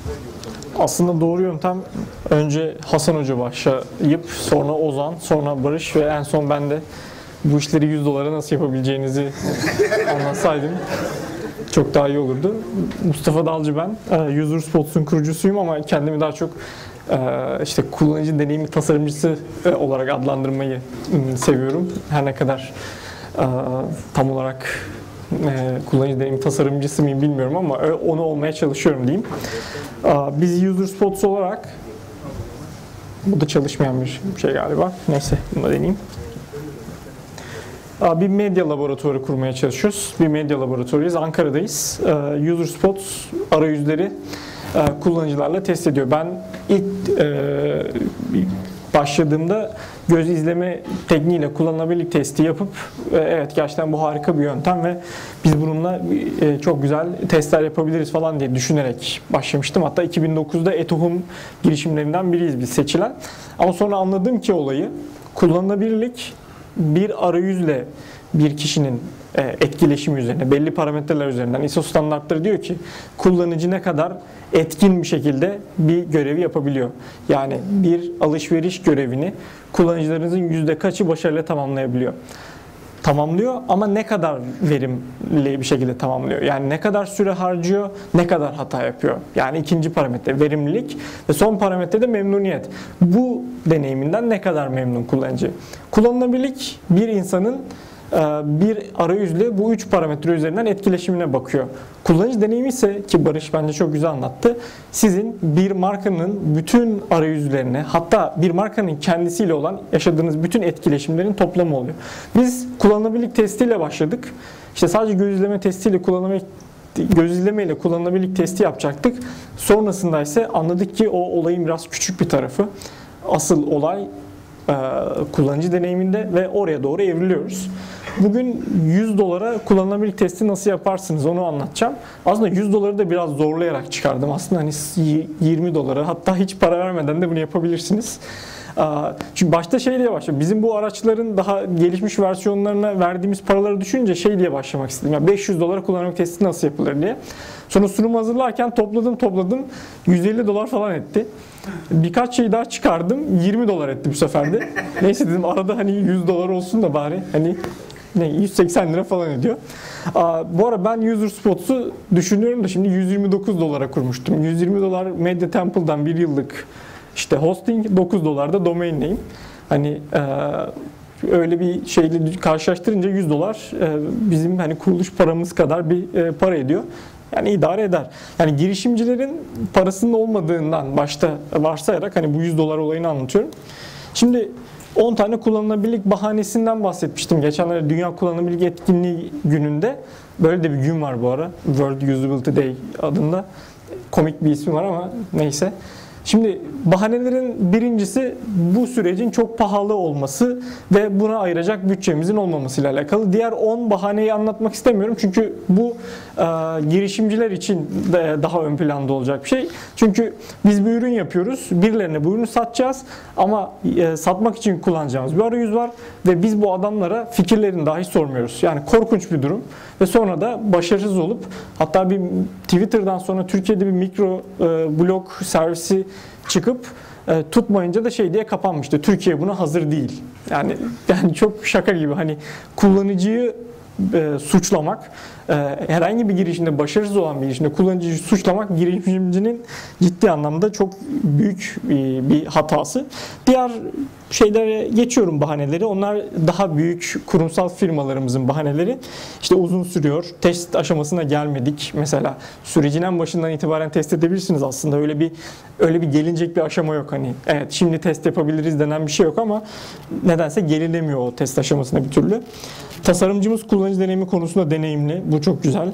Aslında doğru yöntem önce Hasan Hoca başlayıp sonra Ozan, sonra Barış ve en son ben de bu işleri 100 dolara nasıl yapabileceğinizi anlatsaydım çok daha iyi olurdu. Mustafa Dalcı ben. User Spots'un kurucusuyum ama kendimi daha çok işte kullanıcı deneyimi tasarımcısı olarak adlandırmayı seviyorum. Her ne kadar tam olarak kullanıcı deneyimi tasarımcısı mıyım bilmiyorum ama onu olmaya çalışıyorum diyeyim. Biz User Spots olarak, bu da çalışmayan bir şey galiba. Neyse bunu da deneyeyim. Bir medya laboratuvarı kurmaya çalışıyoruz. Bir medya laboratuvarıyız. Ankara'dayız. User Spots arayüzleri kullanıcılarla test ediyor. Ben ilk başladığımda göz izleme tekniğiyle kullanılabilirlik testi yapıp evet gerçekten bu harika bir yöntem ve biz bununla çok güzel testler yapabiliriz falan diye düşünerek başlamıştım. Hatta 2009'da Etohum girişimlerinden biriyiz biz seçilen. Ama sonra anladım ki olayı kullanılabilirlik bir arayüzle bir kişinin etkileşimi üzerine, belli parametreler üzerinden ISO standartları diyor ki kullanıcı ne kadar etkin bir şekilde bir görevi yapabiliyor. Yani bir alışveriş görevini kullanıcılarınızın yüzde kaçı başarıyla tamamlayabiliyor. Tamamlıyor ama ne kadar verimli bir şekilde tamamlıyor. Yani ne kadar süre harcıyor, ne kadar hata yapıyor. Yani ikinci parametre verimlilik ve son parametre de memnuniyet. Bu deneyiminden ne kadar memnun kullanıcı. Kullanılabilirlik bir insanın bir arayüzle bu üç parametre üzerinden etkileşimine bakıyor. Kullanıcı deneyimi ise, ki Barış bence çok güzel anlattı, sizin bir markanın bütün arayüzlerine, hatta bir markanın kendisiyle olan yaşadığınız bütün etkileşimlerin toplamı oluyor. Biz kullanılabilirlik testiyle başladık. İşte sadece göz izleme testiyle göz izlemeyle kullanılabilirlik testi yapacaktık. Sonrasında ise anladık ki o olayın biraz küçük bir tarafı. Asıl olay kullanıcı deneyiminde ve oraya doğru evriliyoruz. Bugün 100 dolara kullanılabilirlik testi nasıl yaparsınız onu anlatacağım. Aslında 100 doları da biraz zorlayarak çıkardım. Aslında hani 20 dolara, hatta hiç para vermeden de bunu yapabilirsiniz. Çünkü başta şey diye başladım. Bizim bu araçların daha gelişmiş versiyonlarına verdiğimiz paraları düşününce şey diye başlamak istedim. Yani 500 dolara kullanılabilirlik testi nasıl yapılır diye. Sonra sunum hazırlarken topladım. 150 dolar falan etti. Birkaç şey daha çıkardım. 20 dolar etti bu sefer de. Neyse dedim arada hani 100 dolar olsun da bari hani 180 lira falan ediyor. Bu arada ben User Spots'u düşünüyorum da şimdi 129 dolara kurmuştum. 120 dolar Media Temple'dan bir yıllık işte hosting, 9 dolar da domain name. Hani öyle bir şeyle karşılaştırınca 100 dolar bizim hani kuruluş paramız kadar bir para ediyor. Yani idare eder. Yani girişimcilerin parasının olmadığından başta varsayarak hani bu 100 dolar olayını anlatıyorum. Şimdi 10 tane kullanılabilirlik bahanesinden bahsetmiştim. Geçenlerde Dünya Kullanılabilirlik Etkinliği gününde. Böyle de bir gün var bu ara. World Usability Day adında. Komik bir ismi var ama neyse. Şimdi bahanelerin birincisi bu sürecin çok pahalı olması ve buna ayıracak bütçemizin olmamasıyla alakalı. Diğer 10 bahaneyi anlatmak istemiyorum çünkü bu girişimciler için de daha ön planda olacak bir şey. Çünkü biz bir ürün yapıyoruz, birilerine bu ürünü satacağız ama satmak için kullanacağımız bir arayüz var ve biz bu adamlara fikirlerini dahi sormuyoruz. Yani korkunç bir durum ve sonra da başarısız olup hatta bir Twitter'dan sonra Türkiye'de bir mikro blog servisi çıkıp tutmayınca da şey diye kapanmıştı. Türkiye buna hazır değil. Yani çok şaka gibi hani kullanıcıyı suçlamak, herhangi bir girişimde başarısız olan bir girişimde kullanıcıyı suçlamak girişimcinin ciddi anlamda çok büyük bir hatası. Diğer şeylere geçiyorum bahaneleri. Onlar daha büyük kurumsal firmalarımızın bahaneleri. İşte uzun sürüyor. Test aşamasına gelmedik. Mesela sürecin en başından itibaren test edebilirsiniz aslında. Öyle bir gelinecek bir aşama yok hani. Evet şimdi test yapabiliriz denen bir şey yok ama nedense gelinemiyor o test aşamasına bir türlü. Tasarımcımız kullanıcı deneyimi konusunda deneyimli. Bu çok güzel.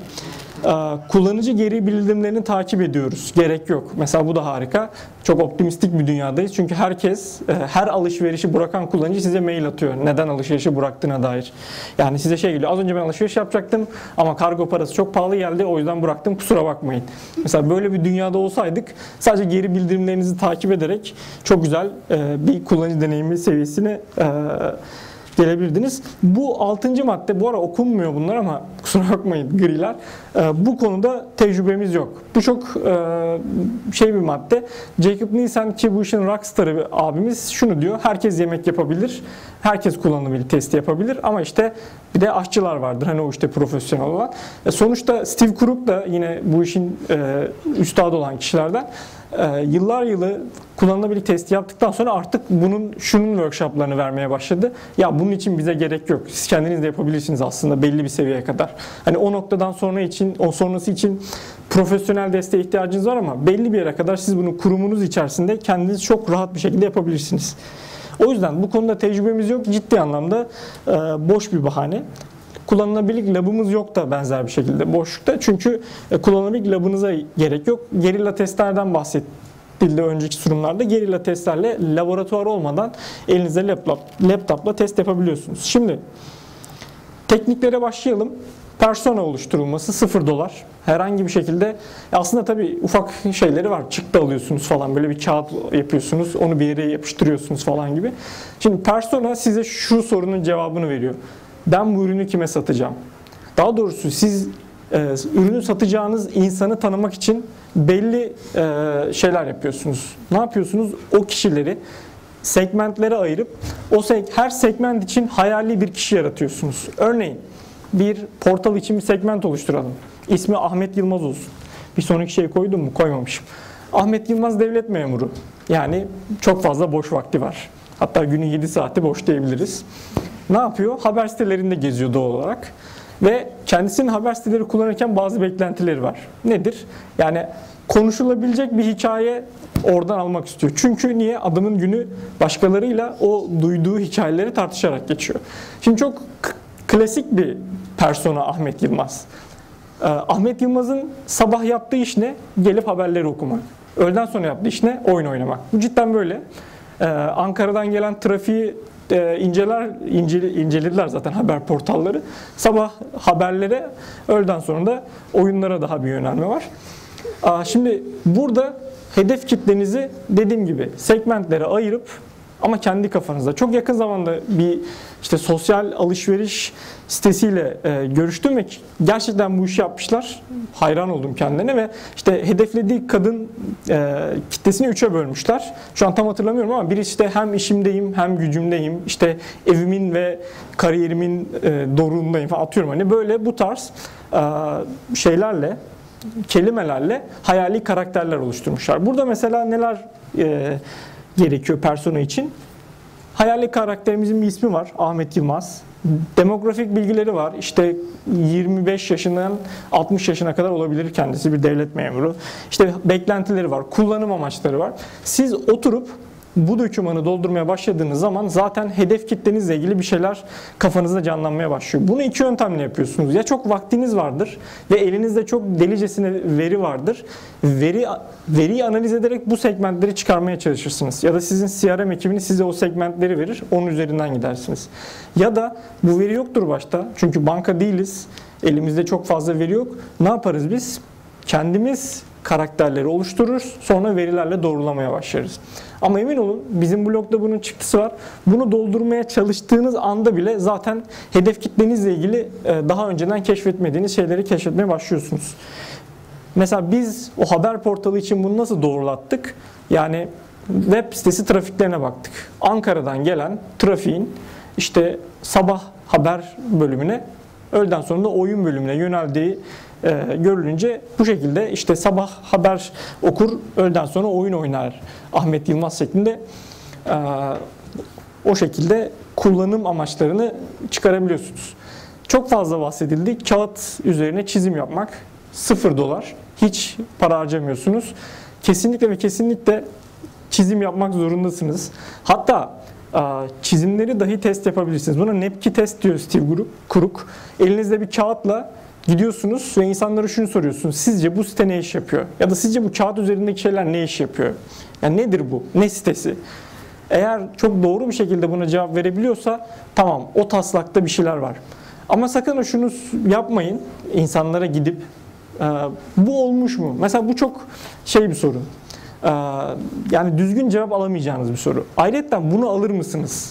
Kullanıcı geri bildirimlerini takip ediyoruz. Gerek yok. Mesela bu da harika. Çok optimistik bir dünyadayız. Çünkü herkes, her alışverişi bırakan kullanıcı size mail atıyor. Neden alışverişi bıraktığına dair. Yani size şey geliyor. Az önce ben alışveriş yapacaktım ama kargo parası çok pahalı geldi. O yüzden bıraktım. Kusura bakmayın. Mesela böyle bir dünyada olsaydık sadece geri bildirimlerinizi takip ederek çok güzel bir kullanıcı deneyimi seviyesine gelebilirdiniz. Bu 6. madde, bu ara okunmuyor bunlar ama kusura bakmayın griler. Bu konuda tecrübemiz yok. Bu çok bir madde. Jacob Nielsen, ki bu işin rockstarı bir abimiz, şunu diyor: herkes yemek yapabilir, herkes kullanılabilir testi yapabilir ama işte bir de aşçılar vardır. Hani o işte profesyonel olan. Sonuçta Steve Krug da yine bu işin üstadı olan kişilerden. Yıllar yılı kullanılabilir testi yaptıktan sonra artık şunun workshoplarını vermeye başladı. Ya bunun için bize gerek yok. Siz kendiniz de yapabilirsiniz aslında belli bir seviyeye kadar. Hani o noktadan sonrası için profesyonel desteğe ihtiyacınız var ama belli bir yere kadar siz bunu kurumunuz içerisinde kendiniz çok rahat bir şekilde yapabilirsiniz. O yüzden bu konuda tecrübemiz yok. Ciddi anlamda boş bir bahane. Kullanılabilir labımız yok da benzer bir şekilde boşlukta. Çünkü kullanılabilir labınıza gerek yok. Gerilla testlerden bahsedildi önceki sunumlarda. Gerilla testlerle laboratuvar olmadan elinizde laptopla test yapabiliyorsunuz. Şimdi tekniklere başlayalım. Persona oluşturulması $0. Herhangi bir şekilde, aslında tabii ufak şeyleri var. Çıktı alıyorsunuz falan, böyle bir kağıt yapıyorsunuz, onu bir yere yapıştırıyorsunuz falan gibi. Şimdi persona size şu sorunun cevabını veriyor: ben bu ürünü kime satacağım? Daha doğrusu siz ürünü satacağınız insanı tanımak için belli şeyler yapıyorsunuz. Ne yapıyorsunuz? O kişileri segmentlere ayırıp her segment için hayali bir kişi yaratıyorsunuz. Örneğin bir portal için bir segment oluşturalım. İsmi Ahmet Yılmaz olsun. Bir sonraki şeyi koydum mu? Koymamışım. Ahmet Yılmaz devlet memuru. Yani çok fazla boş vakti var. Hatta günün 7 saati boş diyebiliriz. Ne yapıyor? Haber sitelerinde geziyor doğal olarak. Ve kendisinin haber siteleri kullanırken bazı beklentileri var. Nedir? Yani konuşulabilecek bir hikaye oradan almak istiyor. Çünkü niye? Adamın günü başkalarıyla o duyduğu hikayeleri tartışarak geçiyor. Şimdi çok klasik bir persona Ahmet Yılmaz. Ahmet Yılmaz'ın sabah yaptığı iş ne? Gelip haberleri okumak. Öğleden sonra yaptığı iş ne? Oyun oynamak. Bu cidden böyle. Ankara'dan gelen trafiği incelediler zaten haber portalları. Sabah haberlere, öğleden sonra da oyunlara daha bir yönelme var. Şimdi burada hedef kitlenizi dediğim gibi segmentlere ayırıp ama kendi kafanızda. Çok yakın zamanda bir sosyal alışveriş sitesiyle görüştüm ve gerçekten bu işi yapmışlar. Hayran oldum kendilerine ve hedeflediği kadın kitlesini 3'e bölmüşler. Şu an tam hatırlamıyorum ama biri hem işimdeyim hem gücümdeyim, evimin ve kariyerimin doruğundayım falan, atıyorum. Hani böyle bu tarz şeylerle, kelimelerle hayali karakterler oluşturmuşlar. Burada mesela neler gerekiyor persona için? Hayali karakterimizin bir ismi var, Ahmet Yılmaz. Demografik bilgileri var. 25 yaşından 60 yaşına kadar olabilir kendisi, bir devlet memuru. Beklentileri var, kullanım amaçları var. Siz oturup bu dokümanı doldurmaya başladığınız zaman zaten hedef kitlenizle ilgili bir şeyler kafanızda canlanmaya başlıyor. Bunu iki yöntemle yapıyorsunuz. Ya çok vaktiniz vardır ve elinizde çok delicesine veri vardır. Veriyi analiz ederek bu segmentleri çıkarmaya çalışırsınız. Ya da sizin CRM ekibiniz size o segmentleri verir, onun üzerinden gidersiniz. Ya da bu veri yoktur başta. Çünkü banka değiliz. Elimizde çok fazla veri yok. Ne yaparız biz? Kendimiz karakterleri oluştururuz, sonra verilerle doğrulamaya başlarız. Ama emin olun, bizim blogda bunun çıktısı var. Bunu doldurmaya çalıştığınız anda bile zaten hedef kitlenizle ilgili daha önceden keşfetmediğiniz şeyleri keşfetmeye başlıyorsunuz. Mesela biz o haber portalı için bunu nasıl doğrulattık? Yani web sitesi trafiklerine baktık. Ankara'dan gelen trafiğin sabah haber bölümüne, öğleden sonra da oyun bölümüne yöneldiği görülünce bu şekilde sabah haber okur, öğleden sonra oyun oynar Ahmet Yılmaz şeklinde o şekilde kullanım amaçlarını çıkarabiliyorsunuz. Çok fazla bahsedildi. Kağıt üzerine çizim yapmak $0. Hiç para harcamıyorsunuz. Kesinlikle ve kesinlikle çizim yapmak zorundasınız. Hatta çizimleri dahi test yapabilirsiniz. Buna Nepki test diyor Steve Krug. Elinizde bir kağıtla gidiyorsunuz ve insanlara şunu soruyorsunuz: sizce bu site ne iş yapıyor? Ya da sizce bu kağıt üzerindeki şeyler ne iş yapıyor? Yani nedir bu? Ne sitesi? Eğer çok doğru bir şekilde buna cevap verebiliyorsa tamam, o taslakta bir şeyler var. Ama sakın şunu yapmayın, insanlara gidip bu olmuş mu? Mesela bu çok bir soru. Yani düzgün cevap alamayacağınız bir soru. Ayrıca bunu alır mısınız?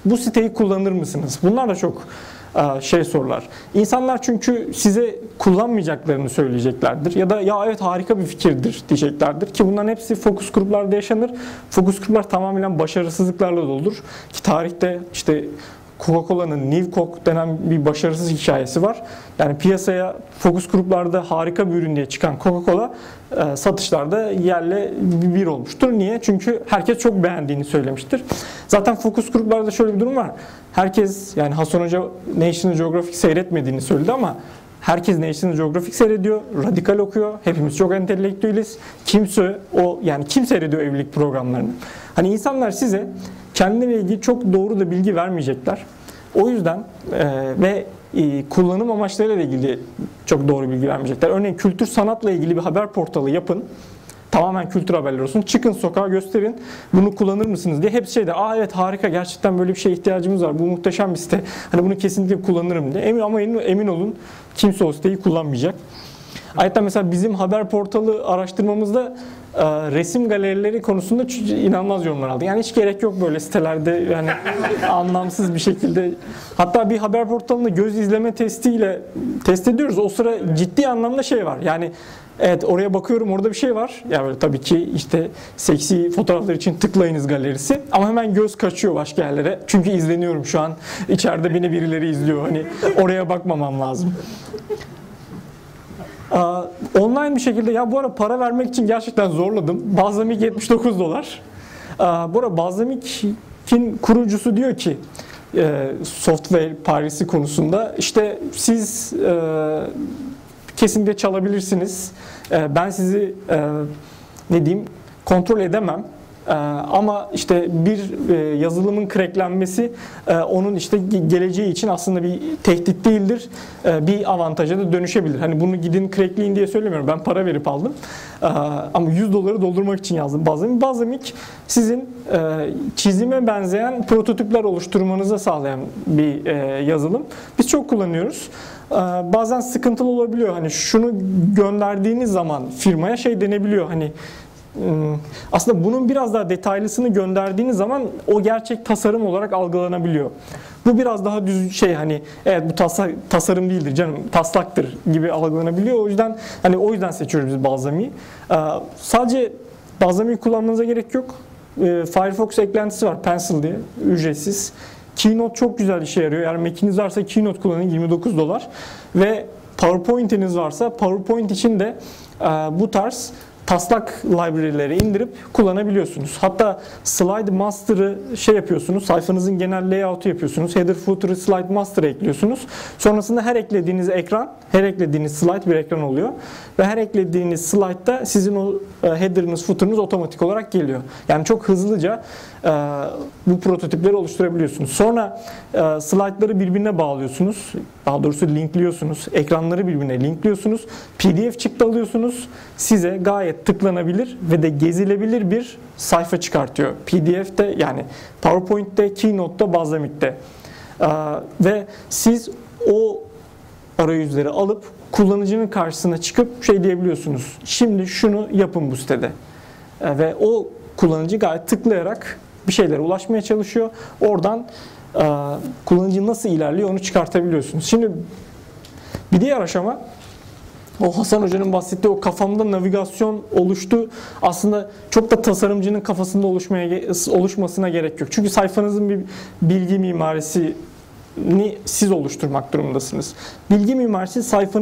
bu siteyi kullanır mısınız? Bunlar da çok sorular. İnsanlar çünkü size kullanmayacaklarını söyleyeceklerdir. Ya da ya evet harika bir fikirdir diyeceklerdir. Ki bunların hepsi fokus gruplarda yaşanır. Fokus gruplar tamamen başarısızlıklarla doludur. Ki tarihte işte Coca-Cola'nın New Coke denen bir başarısız hikayesi var. Yani piyasaya fokus gruplarda harika bir ürün diye çıkan Coca-Cola satışlarda yerle bir olmuştur. Niye? Çünkü herkes çok beğendiğini söylemiştir. Zaten fokus gruplarda şöyle bir durum var. Herkes, yani Hasan Hoca National Geographic seyretmediğini söyledi ama herkes National Geographic seyrediyor, radikal okuyor. Hepimiz çok entelektüeliz. Kim seyrediyor evlilik programlarını? Hani insanlar size kendileriyle ilgili çok doğru da bilgi vermeyecekler. O yüzden kullanım amaçlarıyla ilgili çok doğru bilgi vermeyecekler. Örneğin kültür sanatla ilgili bir haber portalı yapın. Tamamen kültür haberleri olsun. Çıkın sokağa gösterin. Bunu kullanır mısınız diye. Hepsi evet harika, gerçekten böyle bir şeye ihtiyacımız var. Bu muhteşem bir site. Hani bunu kesinlikle kullanırım diye. Ama emin olun kimse o siteyi kullanmayacak. Ayrıca mesela bizim haber portalı araştırmamızda resim galerileri konusunda inanılmaz yorumlar aldı. Yani hiç gerek yok böyle sitelerde, yani anlamsız bir şekilde. Hatta bir haber portalında göz izleme testiyle test ediyoruz. O sıra ciddi anlamda var. Yani evet, oraya bakıyorum, orada bir şey var. Yani böyle tabii ki işte seksi fotoğraflar için tıklayınız galerisi. Ama hemen göz kaçıyor başka yerlere. Çünkü izleniyorum şu an. İçeride beni birileri izliyor. Hani oraya bakmamam lazım. Online bir şekilde, ya bu ara para vermek için gerçekten zorladım. Bazlamik $79. Bu ara Bazlamik'in kurucusu diyor ki software piracy konusunda işte siz kesinlikle çalabilirsiniz. Ben sizi kontrol edemem. Ama işte bir yazılımın cracklenmesi onun işte geleceği için aslında bir tehdit değildir. Bir avantaja da dönüşebilir. Hani bunu gidin crackleyin diye söylemiyorum. Ben para verip aldım. Ama $100 doldurmak için yazdım Bazlamik. Bazlamik sizin çizime benzeyen prototipler oluşturmanızı sağlayan bir yazılım. Biz çok kullanıyoruz. Bazen sıkıntılı olabiliyor. Hani şunu gönderdiğiniz zaman firmaya denebiliyor. Hani aslında bunun biraz daha detaylısını gönderdiğiniz zaman o gerçek tasarım olarak algılanabiliyor. Bu biraz daha düz hani evet bu tasarım değildir canım, taslaktır gibi algılanabiliyor. O yüzden seçiyoruz biz Bazlamik'i. Sadece Bazlamik'i kullanmanıza gerek yok. Firefox eklentisi var, Pencil diye, ücretsiz. Keynote çok güzel işe yarıyor. Eğer Mac'iniz varsa Keynote kullanın, $29. Ve PowerPoint'iniz varsa PowerPoint için de bu tarz taslak library'leri indirip kullanabiliyorsunuz. Hatta Slide Master'ı yapıyorsunuz. Sayfanızın genel layout'u yapıyorsunuz. Header, footer'ı Slide Master'a ekliyorsunuz. Sonrasında her eklediğiniz slide bir ekran oluyor. Ve her eklediğiniz slide'da sizin o header'ınız, footer'ınız otomatik olarak geliyor. Yani çok hızlıca bu prototipleri oluşturabiliyorsunuz. Sonra slaytları birbirine bağlıyorsunuz. Daha doğrusu linkliyorsunuz. Ekranları birbirine linkliyorsunuz. PDF çıktı alıyorsunuz. Size gayet tıklanabilir ve de gezilebilir bir sayfa çıkartıyor. PDF'de, yani PowerPoint'te, Keynote'da, Bazlamik'te. Ve siz o arayüzleri alıp kullanıcının karşısına çıkıp diyebiliyorsunuz. Şimdi şunu yapın bu sitede. Ve o kullanıcı gayet tıklayarak bir şeylere ulaşmaya çalışıyor. Oradan kullanıcı nasıl ilerliyor onu çıkartabiliyorsunuz. Şimdi bir diğer aşama, o Hasan Hoca'nın bahsettiği o kafamda navigasyon oluştu. Aslında çok da tasarımcının kafasında oluşmasına gerek yok. Çünkü sayfanızın bir bilgi mimarisini siz oluşturmak durumundasınız. Bilgi mimarisi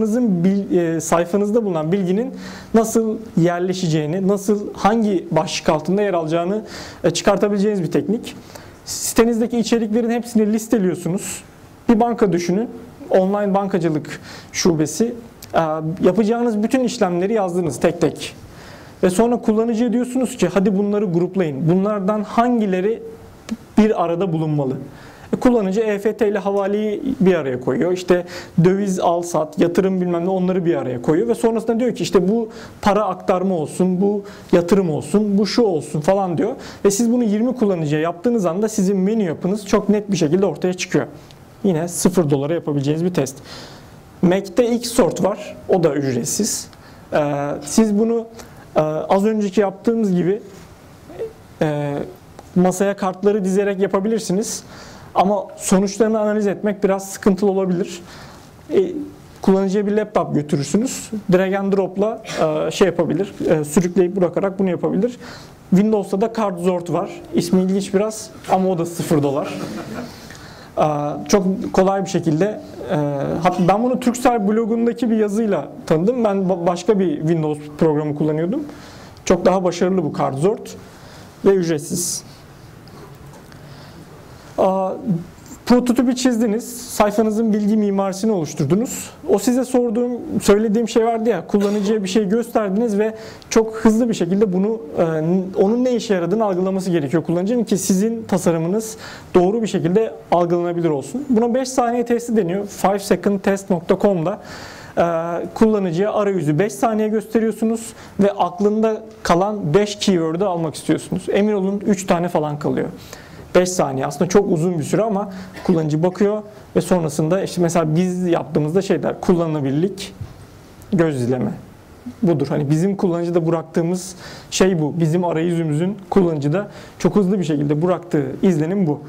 sayfanızda bulunan bilginin nasıl yerleşeceğini, hangi başlık altında yer alacağını çıkartabileceğiniz bir teknik. Sitenizdeki içeriklerin hepsini listeliyorsunuz. Bir banka düşünün. Online bankacılık şubesi. Yapacağınız bütün işlemleri yazdınız tek tek. Ve sonra kullanıcıya diyorsunuz ki hadi bunları gruplayın. Bunlardan hangileri bir arada bulunmalı? Kullanıcı EFT ile havaleyi bir araya koyuyor. İşte döviz al sat, yatırım bilmem ne, onları bir araya koyuyor. Ve sonrasında diyor ki işte bu para aktarma olsun, bu yatırım olsun, bu şu olsun falan diyor. Ve siz bunu 20 kullanıcıya yaptığınız anda sizin menü yapınız çok net bir şekilde ortaya çıkıyor. Yine $0 yapabileceğiniz bir test. Mac'te Xsort var. O da ücretsiz. Siz bunu az önceki yaptığımız gibi masaya kartları dizerek yapabilirsiniz. Ama sonuçlarını analiz etmek biraz sıkıntılı olabilir. Kullanıcıya bir laptop götürürsünüz. Drag and drop'la şey yapabilir, sürükleyip bırakarak bunu yapabilir. Windows'ta da CardZort var. İsmi ilginç biraz ama o da $0. Çok kolay bir şekilde, hatta ben bunu Turkcell blogundaki bir yazıyla tanıdım. Ben başka bir Windows programı kullanıyordum. Çok daha başarılı bu CardZort ve ücretsiz. Prototipi çizdiniz, sayfanızın bilgi mimarisini oluşturdunuz. O size söylediğim şey vardı ya, kullanıcıya bir şey gösterdiniz ve çok hızlı bir şekilde bunu, onun ne işe yaradığını algılaması gerekiyor kullanıcının ki sizin tasarımınız doğru bir şekilde algılanabilir olsun. Buna 5 saniye testi deniyor. 5secondtest.com'da kullanıcıya arayüzü 5 saniye gösteriyorsunuz ve aklında kalan 5 keyword'ı almak istiyorsunuz. Emin olun 3 tane falan kalıyor. 5 saniye aslında çok uzun bir süre ama kullanıcı bakıyor ve sonrasında işte mesela biz yaptığımızda şeyler, kullanılabilirlik, göz izleme. Budur. Hani bizim kullanıcıda bıraktığımız şey bu. Bizim arayüzümüzün kullanıcıda çok hızlı bir şekilde bıraktığı izlenim bu.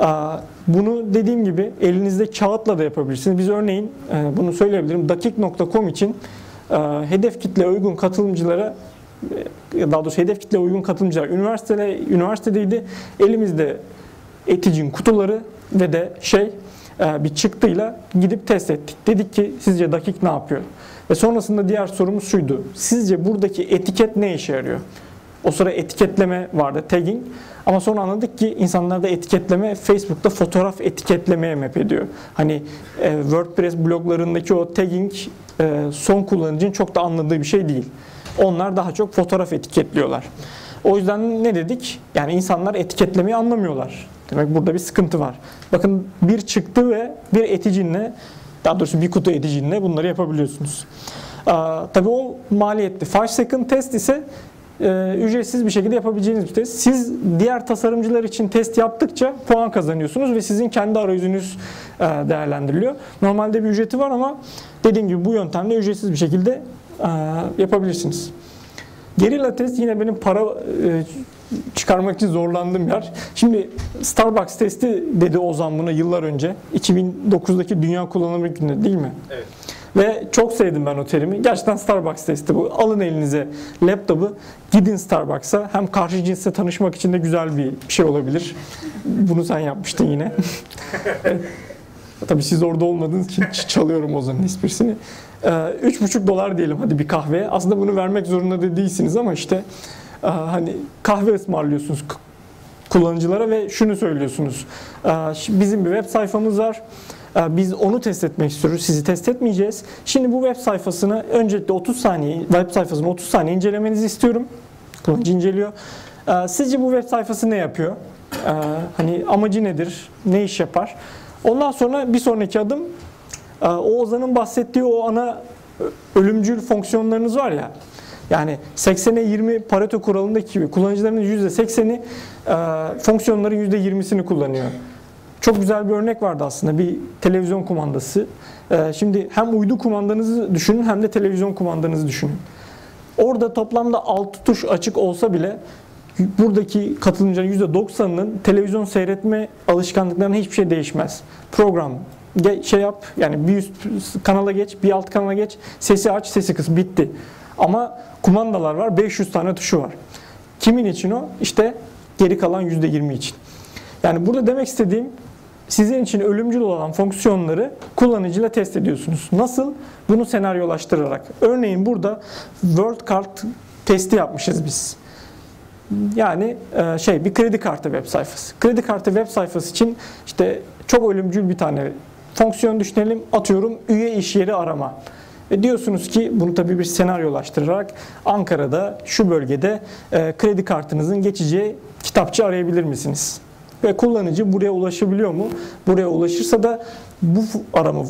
Bunu dediğim gibi elinizde kağıtla da yapabilirsiniz. Biz örneğin bunu söyleyebilirim. Dakik.com için hedef kitle uygun katılımcılara, daha doğrusu hedef kitle uygun katılımcılar üniversitedeydi. Elimizde Etic'in kutuları ve de bir çıktıyla gidip test ettik. Dedik ki sizce Dakik ne yapıyor? Ve sonrasında diğer sorumuz şuydu. Sizce buradaki etiket ne işe yarıyor? O sıra etiketleme vardı, tagging. Ama sonra anladık ki insanlarda etiketleme Facebook'ta fotoğraf etiketlemeye map ediyor. Hani WordPress bloglarındaki o tagging son kullanıcının çok da anladığı bir şey değil. Onlar daha çok fotoğraf etiketliyorlar. O yüzden ne dedik? Yani insanlar etiketlemeyi anlamıyorlar. Demek burada bir sıkıntı var. Bakın bir çıktı ve bir eticinle, daha doğrusu bir kutu eticinle bunları yapabiliyorsunuz. Tabii o maliyetli. 5 second test ise ücretsiz bir şekilde yapabileceğiniz bir test. Siz diğer tasarımcılar için test yaptıkça puan kazanıyorsunuz ve sizin kendi arayüzünüz değerlendiriliyor. Normalde bir ücreti var ama dediğim gibi bu yöntemle ücretsiz bir şekilde yapabilirsiniz. Gerilla test yine benim para çıkarmak için zorlandığım yer. Şimdi Starbucks testi dedi Ozan buna yıllar önce. 2009'daki Dünya Kullanılabilirlik Günü değil mi? Evet. Ve çok sevdim ben o terimi. Gerçekten Starbucks testi bu. Alın elinize laptopu, gidin Starbucks'a. Hem karşı cinsle tanışmak için de güzel bir şey olabilir. Bunu sen yapmıştın yine. Tabii siz orada olmadığınız için çalıyorum Ozan'ın esprisini. $3,5 diyelim hadi bir kahveye. Aslında bunu vermek zorunda da değilsiniz ama işte hani kahve ısmarlıyorsunuz kullanıcılara ve şunu söylüyorsunuz. Bizim bir web sayfamız var. Biz onu test etmek istiyoruz. Sizi test etmeyeceğiz. Şimdi bu web sayfasını öncelikle 30 saniye, web sayfasını 30 saniye incelemenizi istiyorum. Kullanıcı inceliyor. Sizce bu web sayfası ne yapıyor? Hani amacı nedir? Ne iş yapar? Ondan sonra bir sonraki adım o Ozan'ın bahsettiği o ana ölümcül fonksiyonlarınız var ya. Yani 80'e 20 Pareto kuralındaki gibi kullanıcıların %80'i fonksiyonların %20'sini kullanıyor. Çok güzel bir örnek vardı aslında, bir televizyon kumandası. Şimdi hem uydu kumandanızı düşünün hem de televizyon kumandanızı düşünün. Orada toplamda 6 tuş açık olsa bile buradaki katılımcıların %90'ının televizyon seyretme alışkanlıklarına hiçbir şey değişmez. Program yap, yani bir üst kanala geç, bir alt kanala geç, sesi aç, sesi kıs, bitti. Ama kumandalar var, 500 tane tuşu var. Kimin için o? İşte geri kalan %20 için. Yani burada demek istediğim, sizin için ölümcül olan fonksiyonları kullanıcıyla test ediyorsunuz. Nasıl? Bunu senaryolaştırarak. Örneğin burada World Card testi yapmışız biz. Yani bir kredi kartı web sayfası. Kredi kartı web sayfası için işte çok ölümcül bir tane fonksiyon düşünelim. Atıyorum üye iş yeri arama. Ve diyorsunuz ki bunu tabii bir senaryolaştırarak Ankara'da şu bölgede kredi kartınızın geçeceği kitapçı arayabilir misiniz? Ve kullanıcı buraya ulaşabiliyor mu? Buraya ulaşırsa da bu arama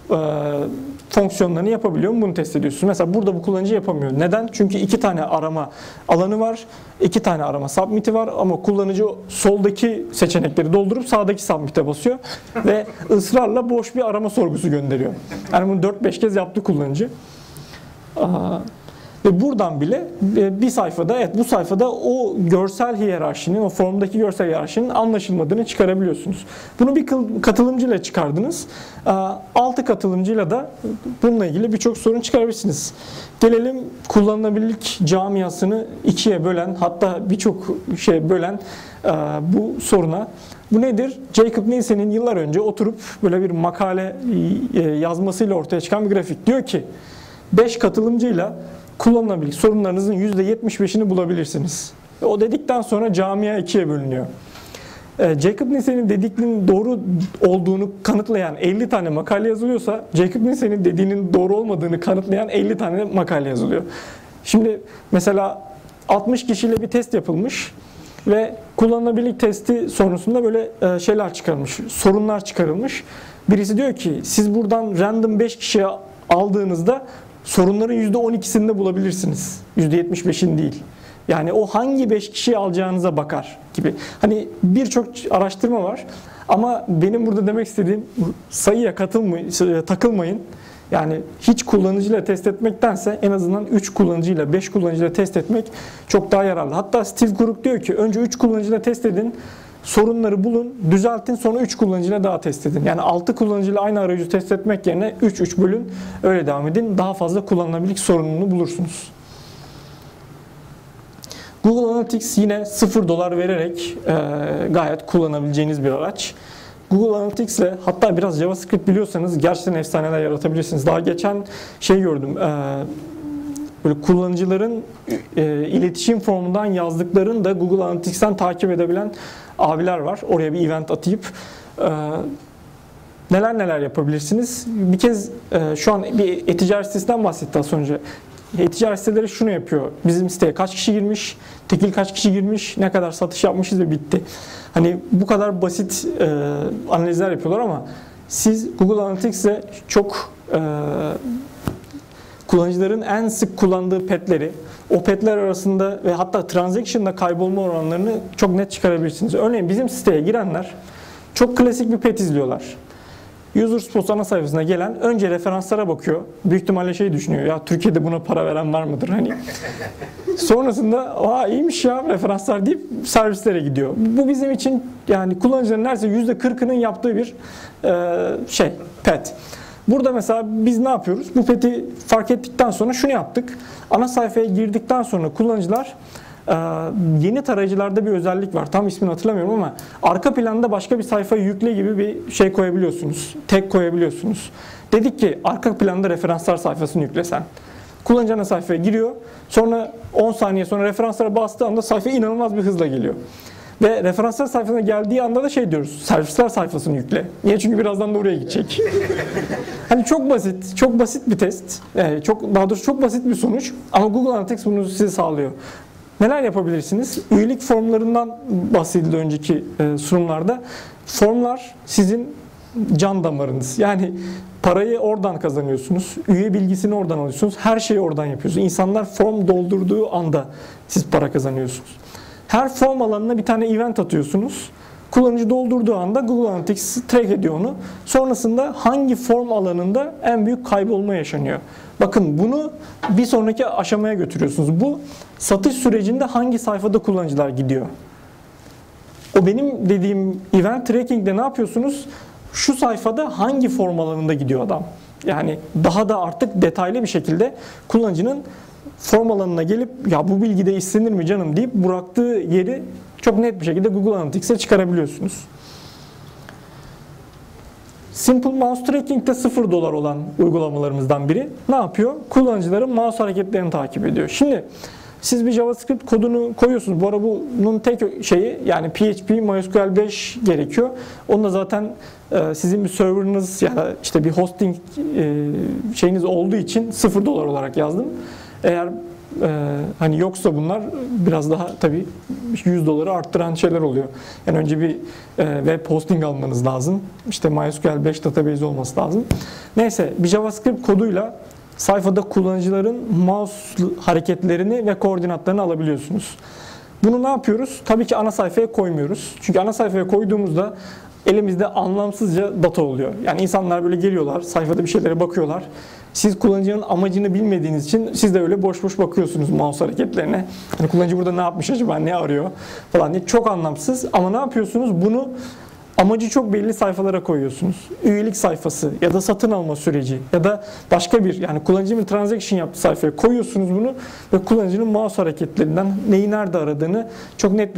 fonksiyonlarını yapabiliyor mu? Bunu test ediyorsunuz. Mesela burada bu kullanıcı yapamıyor. Neden? Çünkü 2 tane arama alanı var. 2 tane arama submit'i var ama kullanıcı soldaki seçenekleri doldurup sağdaki submit'e basıyor ve ısrarla boş bir arama sorgusu gönderiyor. Yani bunu 4-5 kez yaptı kullanıcı. Ve buradan bile bir sayfada, evet bu sayfada o görsel hiyerarşinin, o formdaki görsel hiyerarşinin anlaşılmadığını çıkarabiliyorsunuz. Bunu bir katılımcıyla çıkardınız. 6 katılımcıyla da bununla ilgili birçok sorun çıkarabilirsiniz. Gelelim kullanılabilirlik camiasını ikiye bölen, hatta birçok şey bölen bu soruna. Bu nedir? Jakob Nielsen'in yıllar önce oturup böyle bir makale yazmasıyla ortaya çıkan bir grafik. Diyor ki 5 katılımcıyla kullanılabilir sorunlarınızın %75'ini bulabilirsiniz. Ve o dedikten sonra camia ikiye bölünüyor. Jakob Nielsen'in dediklerinin doğru olduğunu kanıtlayan 50 tane makale yazılıyorsa, Jakob Nielsen'in dediğinin doğru olmadığını kanıtlayan 50 tane makale yazılıyor. Şimdi mesela 60 kişiyle bir test yapılmış ve kullanılabilirlik testi sonrasında böyle şeyler çıkarılmış, sorunlar çıkarılmış. Birisi diyor ki siz buradan random 5 kişiye aldığınızda sorunların %12'sini bulabilirsiniz. %75'in değil. Yani o hangi 5 kişiyi alacağınıza bakar gibi. Hani birçok araştırma var ama benim burada demek istediğim sayıya takılmayın. Yani hiç kullanıcıyla test etmektense en azından 3 kullanıcıyla 5 kullanıcıyla test etmek çok daha yararlı. Hatta Steve Krug diyor ki önce 3 kullanıcıyla test edin, sorunları bulun, düzeltin, sonra 3 kullanıcıyla daha test edin. Yani 6 kullanıcıyla aynı arayüzü test etmek yerine 3 bölün, öyle devam edin. Daha fazla kullanılabilirlik sorununu bulursunuz. Google Analytics yine $0 vererek gayet kullanabileceğiniz bir araç. Google Analytics ile hatta biraz JavaScript biliyorsanız gerçekten efsaneler yaratabilirsiniz. Daha geçen şey gördüm. Böyle kullanıcıların iletişim formundan yazdıklarını da Google Analytics'ten takip edebilen abiler var. Oraya bir event atayıp neler yapabilirsiniz. Bir kez şu an bir e-ticaret sitesinden bahsetti az önce. E-ticaret siteleri şunu yapıyor. Bizim siteye kaç kişi girmiş, tekil kaç kişi girmiş, ne kadar satış yapmışız ve bitti. Hani bu kadar basit analizler yapıyorlar ama siz Google Analytics'e çok kullanıcıların en sık kullandığı petleri, o petler arasında ve hatta transaction'da kaybolma oranlarını çok net çıkarabilirsiniz. Örneğin bizim siteye girenler çok klasik bir pet izliyorlar. UserSpot ana sayfasına gelen önce referanslara bakıyor. Büyük ihtimalle şey düşünüyor. Ya Türkiye'de buna para veren var mıdır? Hani sonrasında iyiymiş ya referanslar deyip servislere gidiyor. Bu bizim için yani kullanıcıların neredeyse %40'ının yaptığı bir pet. Burada mesela biz ne yapıyoruz? Bu pet'i fark ettikten sonra şunu yaptık. Ana sayfaya girdikten sonra kullanıcılar yeni tarayıcılarda bir özellik var. Tam ismini hatırlamıyorum ama arka planda başka bir sayfayı yükle gibi bir şey koyabiliyorsunuz. Tag koyabiliyorsunuz. Dedik ki arka planda referanslar sayfasını yüklesen. Kullanıcı ana sayfaya giriyor. Sonra 10 saniye sonra referanslara bastığı anda sayfa inanılmaz bir hızla geliyor. Ve referanslar sayfasına geldiği anda da şey diyoruz. Servisler sayfasını yükle. Niye? Çünkü birazdan da oraya gidecek. Hani çok basit bir test. Daha doğrusu çok basit bir sonuç. Ama Google Analytics bunu size sağlıyor. Neler yapabilirsiniz? Üyelik formlarından bahsedildi önceki sunumlarda. Formlar sizin can damarınız. Yani parayı oradan kazanıyorsunuz. Üye bilgisini oradan alıyorsunuz. Her şeyi oradan yapıyorsunuz. İnsanlar form doldurduğu anda siz para kazanıyorsunuz. Her form alanına bir tane event atıyorsunuz. Kullanıcı doldurduğu anda Google Analytics track ediyor onu. Sonrasında hangi form alanında en büyük kaybolma yaşanıyor. Bakın bunu bir sonraki aşamaya götürüyorsunuz. Bu satış sürecinde hangi sayfada kullanıcılar gidiyor? O benim dediğim event tracking'de ne yapıyorsunuz? Şu sayfada hangi form alanında gidiyor adam? Yani daha da artık detaylı bir şekilde kullanıcının form alanına gelip ya bu bilgi de istenir mi canım deyip bıraktığı yeri çok net bir şekilde Google Analytics'e çıkarabiliyorsunuz. Simple Mouse Tracking'de $0 olan uygulamalarımızdan biri ne yapıyor? Kullanıcıların mouse hareketlerini takip ediyor. Şimdi siz bir JavaScript kodunu koyuyorsunuz. Bu arada bunun tek şeyi yani PHP, MySQL 5 gerekiyor. Onu da zaten sizin bir serverınız ya da işte bir hosting şeyiniz olduğu için $0 olarak yazdım. Eğer hani yoksa bunlar biraz daha tabii $100 arttıran şeyler oluyor. Yani önce bir web hosting almanız lazım. İşte MySQL 5 database olması lazım. Neyse bir JavaScript koduyla sayfada kullanıcıların mouse hareketlerini ve koordinatlarını alabiliyorsunuz. Bunu ne yapıyoruz? Tabii ki ana sayfaya koymuyoruz. Çünkü ana sayfaya koyduğumuzda elimizde anlamsızca data oluyor. Yani insanlar böyle geliyorlar, sayfada bir şeylere bakıyorlar. Siz kullanıcının amacını bilmediğiniz için siz de öyle boş boş bakıyorsunuz mouse hareketlerine. Hani kullanıcı burada ne yapmış acaba, ne arıyor falan diye. Çok anlamsız ama ne yapıyorsunuz? Bunu amacı çok belli sayfalara koyuyorsunuz. Üyelik sayfası ya da satın alma süreci ya da başka bir, yani kullanıcı bir transaction yaptığı sayfaya koyuyorsunuz bunu ve kullanıcının mouse hareketlerinden neyi nerede aradığını çok net bir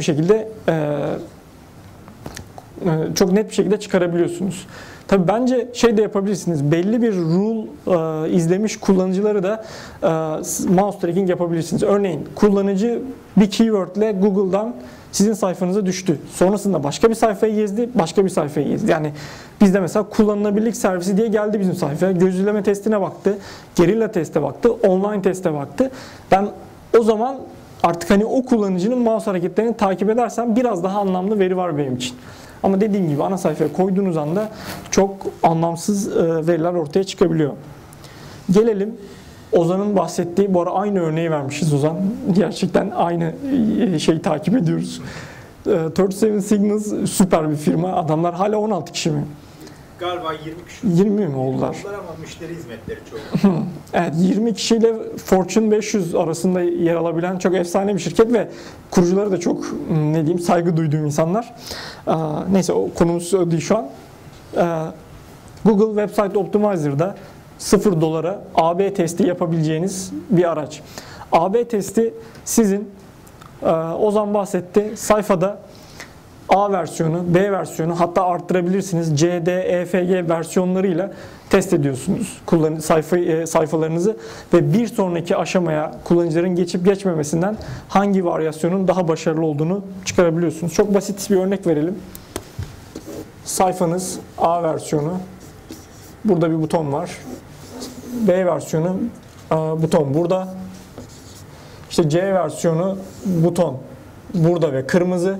şekilde çıkarabiliyorsunuz. Tabii bence şey de yapabilirsiniz. Belli bir rule izlemiş kullanıcıları da mouse tracking yapabilirsiniz. Örneğin kullanıcı bir keyword ile Google'dan sizin sayfanıza düştü. Sonrasında başka bir sayfayı gezdi, başka bir sayfayı gezdi. Yani bizde mesela kullanılabilirlik servisi diye geldi bizim sayfaya. Göz izleme testine baktı, gerilla teste baktı, online teste baktı. Ben o zaman artık hani o kullanıcının mouse hareketlerini takip edersem biraz daha anlamlı veri var benim için. Ama dediğim gibi ana sayfaya koyduğunuz anda çok anlamsız veriler ortaya çıkabiliyor. Gelelim Ozan'ın bahsettiği, bu ara aynı örneği vermişiz Ozan. Gerçekten aynı şeyi takip ediyoruz. 37 Signals süper bir firma. Adamlar hala 16 kişi mi? Galiba 20 kişi. 20 mi oldular? Ama müşteri hizmetleri çok. Evet, 20 kişiyle Fortune 500 arasında yer alabilen çok efsane bir şirket ve kurucuları da çok saygı duyduğum insanlar. Neyse, o konumuz değil şu an. Google Website Optimizer'da $0 AB testi yapabileceğiniz bir araç. AB testi sizin, Ozan bahsetti, sayfada A versiyonu, B versiyonu, hatta arttırabilirsiniz. C, D, E, F, G versiyonlarıyla test ediyorsunuz sayfalarınızı ve bir sonraki aşamaya kullanıcıların geçip geçmemesinden hangi varyasyonun daha başarılı olduğunu çıkarabiliyorsunuz. Çok basit bir örnek verelim. Sayfanız A versiyonu, burada bir buton var. B versiyonu, buton burada. İşte C versiyonu, buton burada ve kırmızı.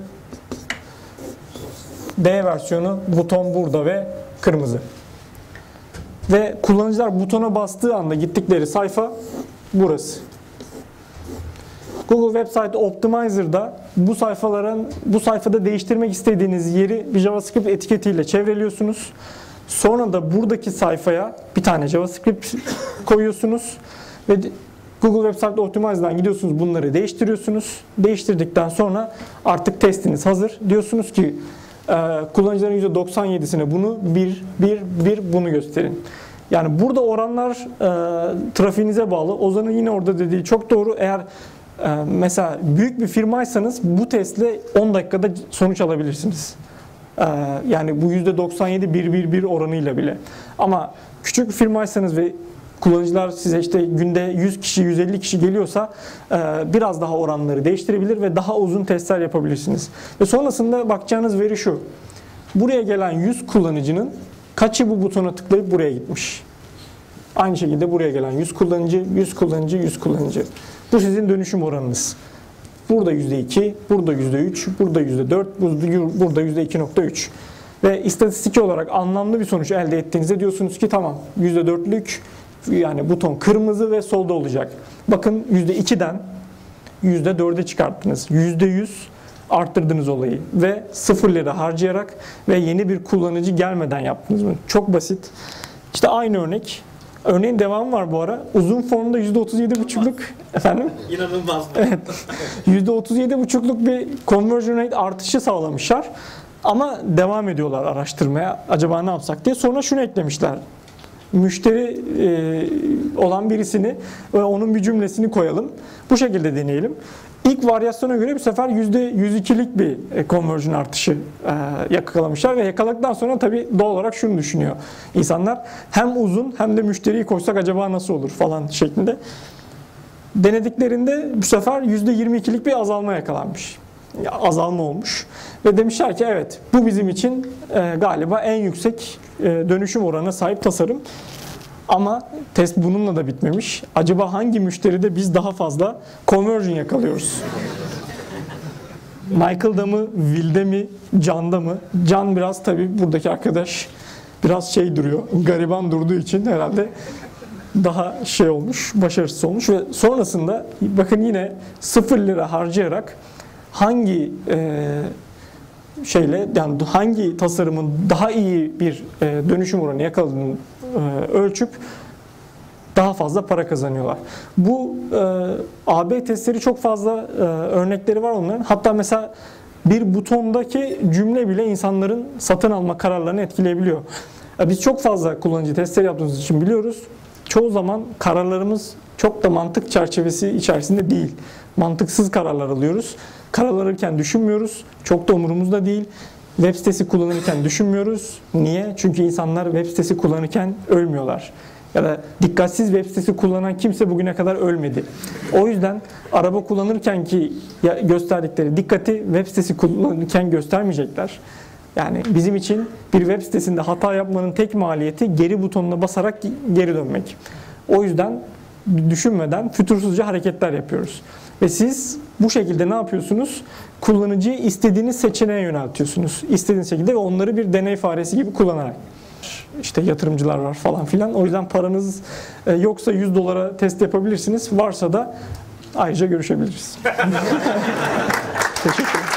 D versiyonu, buton burada ve kırmızı. Ve kullanıcılar butona bastığı anda gittikleri sayfa burası. Google Website Optimizer'da bu sayfada değiştirmek istediğiniz yeri bir JavaScript etiketiyle çevreliyorsunuz. Sonra da buradaki sayfaya bir tane JavaScript koyuyorsunuz ve Google Website Optimizer'dan gidiyorsunuz, bunları değiştiriyorsunuz. Değiştirdikten sonra artık testiniz hazır. Diyorsunuz ki kullanıcıların %97'sine bunu bunu gösterin. Yani burada oranlar trafiğinize bağlı. Ozan'ın yine orada dediği çok doğru. Eğer mesela büyük bir firmaysanız bu testle 10 dakikada sonuç alabilirsiniz. Yani bu %97 oranıyla bile. Ama küçük bir firmaysanız ve kullanıcılar size işte günde 100 kişi, 150 kişi geliyorsa biraz daha oranları değiştirebilir ve daha uzun testler yapabilirsiniz. Ve sonrasında bakacağınız veri şu. Buraya gelen 100 kullanıcının kaçı bu butona tıklayıp buraya gitmiş? Aynı şekilde buraya gelen 100 kullanıcı, 100 kullanıcı, 100 kullanıcı. Bu sizin dönüşüm oranınız. Burada %2, burada %3, burada %4, burada %2.3. Ve istatistik olarak anlamlı bir sonuç elde ettiğinizde diyorsunuz ki tamam, %4'lük yani buton kırmızı ve solda olacak. Bakın %2'den %4'e çıkarttınız. %100 arttırdınız olayı ve 0 lira harcayarak ve yeni bir kullanıcı gelmeden yaptınız bunu. Çok basit. İşte aynı örnek. Örneğin devamı var bu ara. Uzun formda %37,5'luk efendim? İnanılmaz. Evet. %37,5'luk bir conversion rate artışı sağlamışlar. Ama devam ediyorlar araştırmaya. Acaba ne yapsak diye. Sonra şunu eklemişler. Müşteri olan birisini ve onun bir cümlesini koyalım. Bu şekilde deneyelim. İlk varyasyona göre bu sefer %102'lik bir conversion artışı yakalamışlar ve yakaladıktan sonra tabii doğal olarak şunu düşünüyor insanlar. Hem uzun hem de müşteriyi koysak acaba nasıl olur falan şeklinde. Denediklerinde bu sefer %22'lik bir azalma yakalanmış. Azalma olmuş. Ve demişler ki evet, bu bizim için galiba en yüksek dönüşüm oranına sahip tasarım. Ama test bununla da bitmemiş. Acaba hangi müşteride biz daha fazla conversion yakalıyoruz? Michael'da mı, Will'de mi, John'da mı? John biraz tabii buradaki arkadaş biraz şey duruyor, gariban durduğu için herhalde daha şey olmuş, başarısız olmuş ve sonrasında bakın yine 0 lira harcayarak hangi şeyle, yani hangi tasarımın daha iyi bir dönüşüm oranı yakaladığını ölçüp daha fazla para kazanıyorlar. Bu AB testleri çok fazla örnekleri var onların. Hatta mesela bir butondaki cümle bile insanların satın alma kararlarını etkileyebiliyor. Biz çok fazla kullanıcı testleri yaptığımız için biliyoruz. Çoğu zaman kararlarımız çok da mantık çerçevesi içerisinde değil. Mantıksız kararlar alıyoruz. Karar alırken düşünmüyoruz. Çok da umurumuzda değil. Web sitesi kullanırken düşünmüyoruz. Niye? Çünkü insanlar web sitesi kullanırken ölmüyorlar. Ya da dikkatsiz web sitesi kullanan kimse bugüne kadar ölmedi. O yüzden araba kullanırken ki gösterdikleri dikkati web sitesi kullanırken göstermeyecekler. Yani bizim için bir web sitesinde hata yapmanın tek maliyeti geri butonuna basarak geri dönmek. O yüzden düşünmeden fütursuzca hareketler yapıyoruz. Ve siz bu şekilde ne yapıyorsunuz? Kullanıcıyı istediğiniz seçeneğe yöneltiyorsunuz. İstediğiniz şekilde ve onları bir deney faresi gibi kullanarak. İşte yatırımcılar var falan filan. O yüzden paranız yoksa $100 test yapabilirsiniz. Varsa da ayrıca görüşebiliriz. Teşekkür ederim.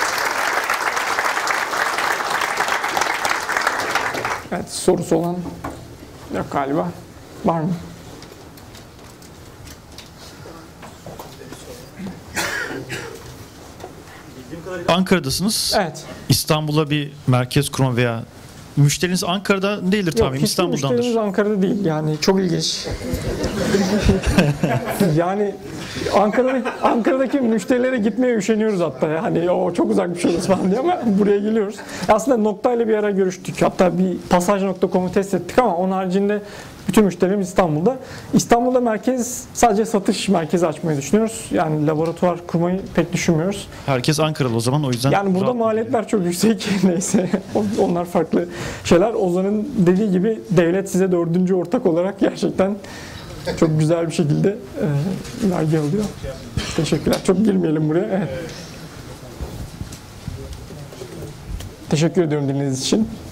Evet, sorusu olan yok galiba. Var mı? Ankara'dasınız. Evet. İstanbul'a bir merkez kurma veya müşteriniz Ankara'da değildir tabii, hiçbir İstanbul'dandır. müşterimiz Ankara'da değil. Yani çok ilginç. Yani Ankara'daki müşterilere gitmeye üşeniyoruz hatta. Yani o çok uzak bir şey falan diye ama buraya geliyoruz. Aslında Nokta'yla bir ara görüştük. Hatta bir pasaj.com'u test ettik ama onun haricinde bütün müşterilerimiz İstanbul'da. İstanbul'da merkez, sadece satış merkezi açmayı düşünüyoruz. Yani laboratuvar kurmayı pek düşünmüyoruz. Herkes Ankaralı o zaman, o yüzden. Yani burada maliyetler çok yüksek. Neyse, onlar farklı şeyler. Ozan'ın dediği gibi devlet size 4. ortak olarak gerçekten çok güzel bir şekilde vergi alıyor. Teşekkürler. Çok girmeyelim buraya. Evet. Teşekkür ediyorum dinlediğiniz için.